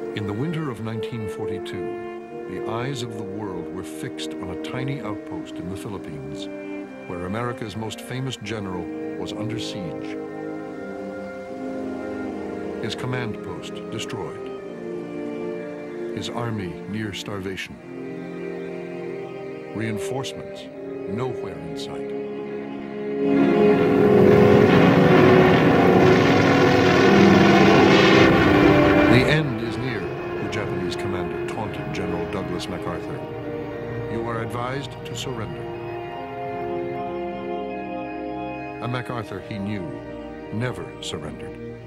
In the winter of 1942, the eyes of the world were fixed on a tiny outpost in the Philippines, where America's most famous general was under siege. His command post destroyed. His army near starvation. Reinforcements nowhere in sight. The end is near, the Japanese commander taunted General Douglas MacArthur. You are advised to surrender. And MacArthur, he knew, never surrendered.